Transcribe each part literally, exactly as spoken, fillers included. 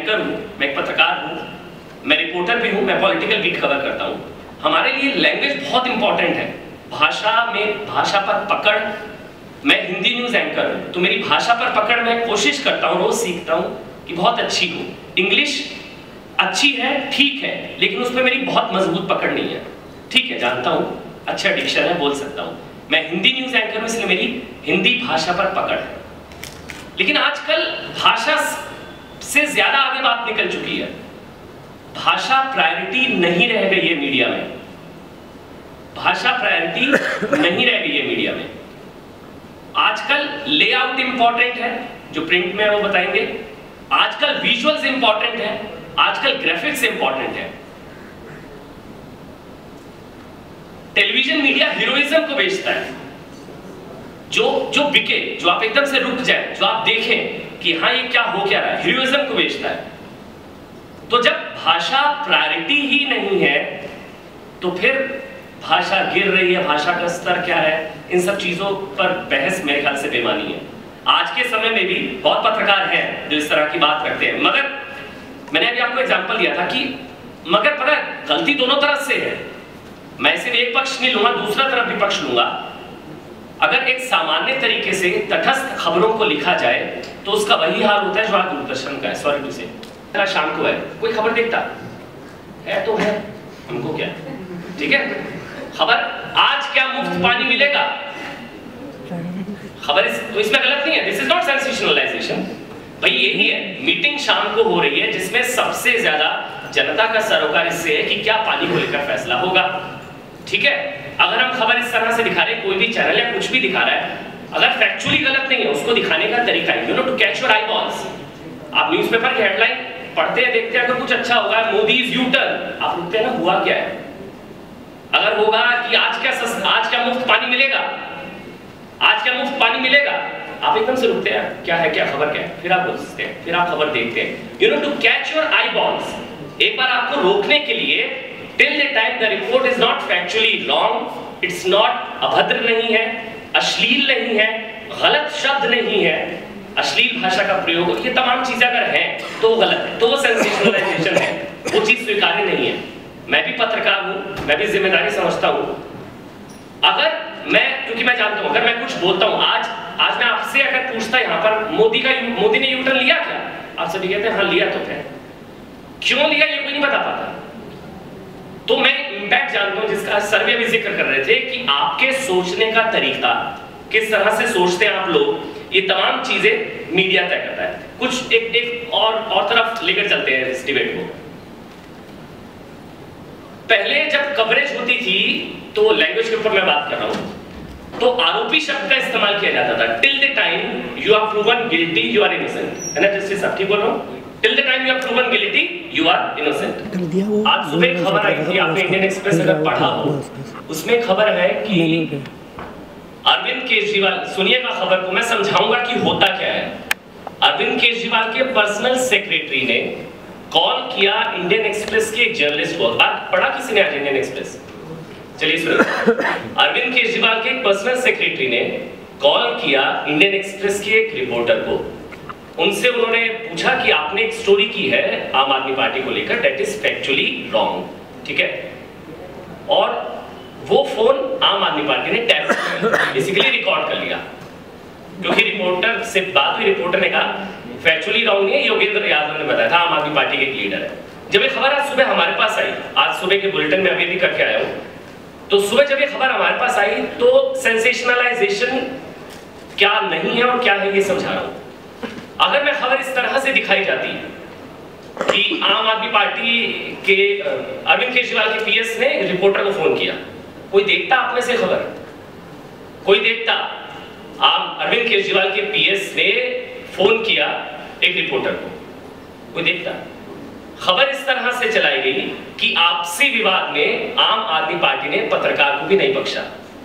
Anchor हूँ, मैं एक पत्रकार हूँ, मैं रिपोर्टर भी हूँ, मैं पॉलिटिकल भी कवर करता हूँ। हमारे लिए लैंग्वेज बहुत इंपॉर्टेंट है। भाषा में भाषा पर पकड़, मैं हिंदी न्यूज़ एंकर हूँ तो मेरी भाषा पर पकड़ मैं कोशिश करता हूँ, रोज सीखता हूँ कि बहुत अच्छी हो। इंग्लिश अच्छी है, ठीक है, लेकिन उस पर मेरी बहुत मजबूत पकड़ नहीं है। ठीक है, जानता हूँ, अच्छा डिक्शन है, बोल सकता हूँ। मैं हिंदी न्यूज़ एंकर हूँ, इसलिए मेरी हिंदी भाषा पर पकड़ है। लेकिन आजकल भाषा से ज्यादा आगे बात निकल चुकी है। भाषा प्रायोरिटी नहीं रह गई है मीडिया में। भाषा प्रायोरिटी नहीं रह गई है मीडिया में। आजकल लेआउट इंपॉर्टेंट है, जो प्रिंट में है वो बताएंगे। आजकल विजुअल्स इंपॉर्टेंट है, आजकल ग्राफिक्स इंपॉर्टेंट है। टेलीविजन मीडिया हीरोइज्म को बेचता है, जो जो बिके, जो आप एकदम से रुक जाए, जो आप देखें कि हाँ ये क्या हो क्या रहा है, हीरोइज्म को बेचता है। तो जब भाषा प्रायोरिटी ही नहीं है तो फिर भाषा गिर रही है, भाषा का स्तर क्या है, इन सब चीजों पर बहस मेरे ख्याल से बेमानी है। आज के समय में भी बहुत पत्रकार हैं जो इस तरह की बात रखते हैं, मगर मैंने अभी आपको एग्जांपल दिया था कि मगर पता है गलती दोनों तरफ से है। मैं सिर्फ एक पक्ष नहीं लूंगा, दूसरा तरफ भी पक्ष लूंगा। अगर एक सामान्य तरीके से तटस्थ खबरों को लिखा जाए तो उसका वही हाल होता है जो आज दूरदर्शन का है। सॉरी टू से, शाम को है, कोई खबर देखता है तो है, हमको क्या, ठीक है। खबर आज क्या मुफ्त पानी मिलेगा, खबर इस, तो इसमें गलत नहीं है। This is not sensationalisation. भाई यही है, मीटिंग शाम को हो रही है जिसमें सबसे ज्यादा जनता का सरोकार इससे है कि क्या पानी को लेकर फैसला होगा, ठीक है। अगर हम खबर इस तरह से दिखा रहे हैं, कोई भी चैनल या कुछ भी दिखा रहा है, अगर फैक्चुअली गलत नहीं है, उसको दिखाने का तरीका है, you know, to catch your eyeballs. आप न्यूज़पेपर की हेडलाइन पढ़ते हैं, देखते हैं, अगर कुछ अच्छा होगा, मोदी इज यू टर्न, आप रुकते हैं ना, हुआ क्या है। अगर होगा कि आज क्या सस, आज क्या मुफ्त पानी मिलेगा, आज क्या मुफ्त पानी मिलेगा, आप एकदम से रुकते हैं, क्या है, क्या खबर क्या है, फिर आप बोलते हैं, फिर आप खबर देखते हैं, you know, to catch your eyeballs. एक बार आपको रोकने के लिए, till the time the report is not factually wrong, it's not, अभद्र नहीं है, अश्लील नहीं है, गलत शब्द नहीं है, अश्लील भाषा का प्रयोग, ये तमाम चीजें अगर हैं तो वो गलत है, तो वो सेंसेशनलाइजेशन है, वो चीज स्वीकार्य नहीं है। मैं भी पत्रकार हूं, मैं भी जिम्मेदारी समझता हूं। अगर मैं, क्योंकि मैं जानता हूं, अगर मैं कुछ बोलता हूं, आज आज मैं आपसे अगर पूछता यहां पर मोदी का मोदी ने यूटर्न लिया क्या, आप सभी कहते हैं हाँ लिया, तो है, क्यों लिया ये कोई नहीं बता पाता। तो मैं इंपैक्ट जानता हूं, जिसका सर्वे भी जिक्र कर रहे थे कि आपके सोचने का तरीका, किस तरह से सोचते हैं आप लोग, ये तमाम चीजें मीडिया तय करता है। कुछ एक एक और और तरफ लेकर चलते हैं इस डिबेट को। पहले जब कवरेज होती थी तो लैंग्वेज के ऊपर मैं बात कर रहा हूं, तो आरोपी शब्द का इस्तेमाल किया जाता था। Till the time you are proven guilty you are innocent, है ना, जस्टिस साहब ठीक बोल रहा हूं। Till the time you are proven guilty you are innocent. आज सुबह खबर आई थी, आपने इंडियन एक्सप्रेस अगर पढ़ा हो, उसमें खबर है कि अरविंद केजरीवाल, सुनिएगा खबर को, मैं समझाऊंगा कि होता क्या है। अरविंद केजरीवाल के पर्सनल सेक्रेटरी ने कॉल किया इंडियन एक्सप्रेस के एक जर्नलिस्ट को। बात पढ़ा किसी ने आज इंडियन एक्सप्रेस? चलिए सुनिए। अरविंद केजरीवाल के एक पर्सनल सेक्रेटरी ने कॉल किया इंडियन एक्सप्रेस के एक रिपोर्टर को। उनसे उन्होंने पूछा कि आपने एक स्टोरी की है आम आदमी पार्टी को लेकर, दैट इज फैक्चुअली रॉन्ग, ठीक है। और वो फोन आम आदमी पार्टी ने टैप बेसिकली रिकॉर्ड कर लिया, क्योंकि रिपोर्टर से बात हुई, रिपोर्टर ने कहा फैक्चुअली रॉन्ग नहीं है, योगेंद्र यादव ने बताया था, आम आदमी पार्टी के एक लीडर है। जब ये खबर आज सुबह हमारे पास आई, आज सुबह के बुलेटिन में अभी भी करके आया हूं, तो सुबह जब ये खबर हमारे पास आई तो सेंसेशनलाइजेशन क्या नहीं है और क्या है ये समझा रहा हूं। अगर मैं खबर इस तरह से दिखाई जाती कि आम आदमी पार्टी के अरविंद केजरीवाल के पीएस ने रिपोर्टर को फोन किया, कोई देखता आप में से खबर? कोई देखता? आम अरविंद केजरीवाल के पीएस ने फोन किया एक रिपोर्टर को, कोई देखता? खबर इस तरह से चलाई गई कि आपसी विवाद में आम आदमी पार्टी ने पत्रकार को भी नहीं बख्शा।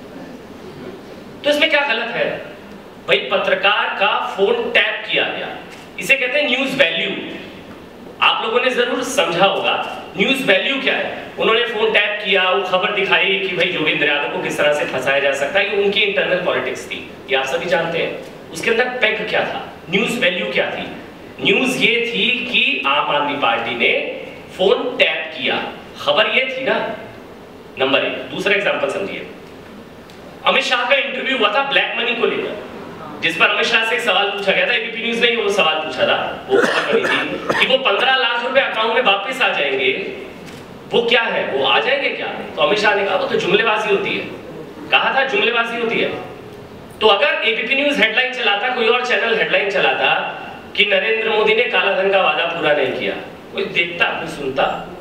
तो इसमें क्या गलत है भाई? पत्रकार का फोन टैप किया गया, इसे कहते हैं न्यूज वैल्यू। आप लोगों ने जरूर समझा होगा न्यूज वैल्यू क्या है। उन्होंने फोन टैप किया, वो खबर दिखाई कि भाई योगेंद्र यादव को किस तरह से फंसाया जा सकता है, ये उनकी इंटरनल पॉलिटिक्स थी, ये आप सभी जानते हैं। उसके अंदर पेग क्या था, न्यूज वैल्यू क्या थी? न्यूज ये थी कि आम आदमी पार्टी ने फोन टैप किया, खबर ये थी ना, नंबर एक। दूसरा एग्जांपल समझिए, अमित शाह का इंटरव्यू हुआ था ब्लैक मनी को लेकर, जिस पर अमित शाह से एक सवाल पूछा गया था, एबीपी न्यूज ने वो सवाल पूछा था, वो खबर बनी थी कि वो पंद्रह लाख रुपए अकाउंट में वापस आ जाएंगे, वो क्या है, वो आ जाएंगे क्या? तो अमित शाह ने कहा वो तो जुमलेबाजी होती है, कहा था जुमलेबाजी होती है। तो अगर एबीपी न्यूज हेडलाइन चलाता, कोई और चैनल हेडलाइन चलाता कि नरेंद्र मोदी ने काला धन का वादा पूरा नहीं किया, कोई देखता, कोई सुनता?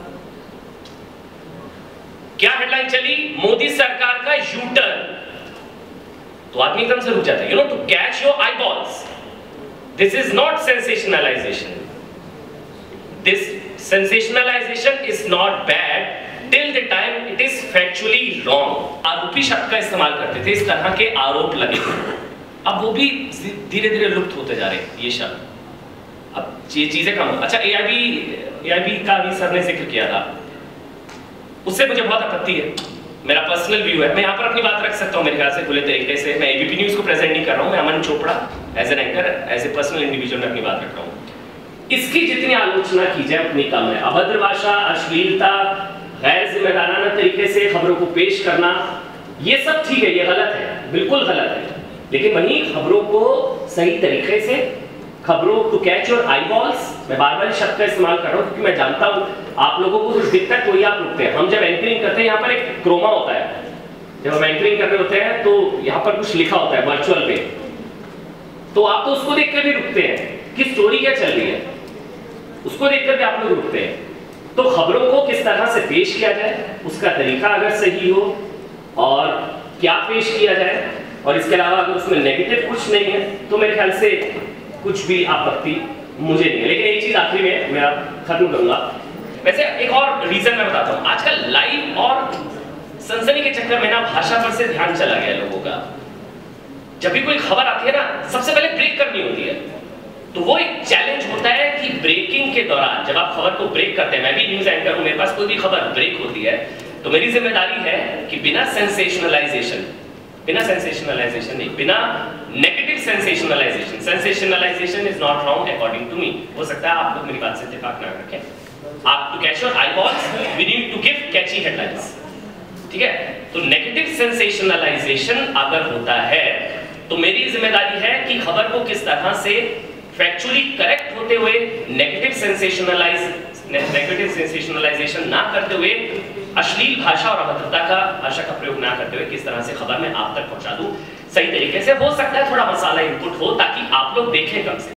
क्या हेडलाइन चली? मोदी सरकार का यू टर्न। तो आदमी एकदम से रुक जाता है, you know, to catch your eyeballs. This is not sensationalisation, this sensationalisation is not bad till the time it is factually wrong. आरोपी शब्द का इस्तेमाल करते थे, इस तरह के आरोप लगे, अब वो भी धीरे धीरे लुप्त होते जा रहे हैं ये शब्द, अब ये चीजें कम। अच्छा, एआईबी एआईबी का भी सर ने जिक्र किया था, उससे मुझे बहुत आपत्ति है, मेरा पर्सनल व्यू है, मैं यहाँ पर अपनी बात रख सकता हूँ मेरे ख्याल से खुले तरीके से। मैं एबीपी न्यूज को प्रेजेंट नहीं कर रहा हूँ, मैं Aman Chopra as an anchor, as a personal individual में अपनी बात रख रहा हूँ। इसकी जितनी आलोचना की जाए उतनी कम है। अभद्र भाषा, अश्लीलता, गैर जिम्मेदाराना तरीके से खबरों को पेश करना, ये सब ठीक है, ये गलत है, बिल्कुल गलत है, लेकिन वहीं खबरों को सही तरीके से, खबरों to catch your eyeballs, मैं बार बार शब्द का इस्तेमाल कर रहा हूँ क्योंकि मैं जानता हूँ आप लोगों को कुछ दिखता है, कोई आप रुकते हैं। हम जब एंकरिंग करते हैं यहाँ पर एक क्रोमा होता है, जब हम एंकरिंग कर रहे होते हैं तो यहाँ पर कुछ लिखा होता है वर्चुअल पे, तो आप तो उसको देख कर भी रुकते हैं कि स्टोरी क्या चल रही है, उसको देखकर भी आप लोग रुकते हैं। तो खबरों को किस तरह से पेश किया जाए, उसका तरीका अगर सही हो और क्या पेश किया जाए, और इसके अलावा अगर उसमें नेगेटिव कुछ नहीं है तो मेरे ख्याल से कुछ भी आपत्ति मुझे नहीं है। लेकिन एक चीज आखिरी में मैं खत्म करूंगा, वैसे एक और रीजन मैं बताता हूँ। आजकल लाइव और सनसनी के चक्कर में ना भाषा पर से ध्यान चला गया लोगों का। जब भी कोई खबर आती है ना, सबसे पहले ब्रेक करनी होती है, तो वो एक चैलेंज होता है कि ब्रेकिंग के दौरान जब आप खबर को ब्रेक करते हैं, मैं भी न्यूज एंकर हूं, मेरे पास कोई भी खबर ब्रेक होती है तो मेरी जिम्मेदारी है कि बिना सेंसेशनलाइजेशन, बिना सेंसेशनलाइजेशन नहीं, बिना negative sensationalisation, sensationalisation is not wrong according to me. हो सकता है आप लोग मेरी बात से इत्तेफाक ना रखें। आप to catch your eyeballs we need to give catchy headlines, ठीक है? तो नेगेटिव सेंसेशनलाइजेशन अगर होता है तो मेरी जिम्मेदारी है कि खबर को किस तरह से फैक्चुअली करेक्ट होते हुए नेगेटिव सेंसेशनलाइज नेगेटिव सेंसेशनलाइजेशन ना करते हुए, अश्लील भाषा और अभद्रता का भाषा का प्रयोग ना करते हुए किस तरह से खबर में आप तक पहुंचा दूं सही तरीके से। हो सकता है थोड़ा मसाला इनपुट हो ताकि आप लोग देखें कम से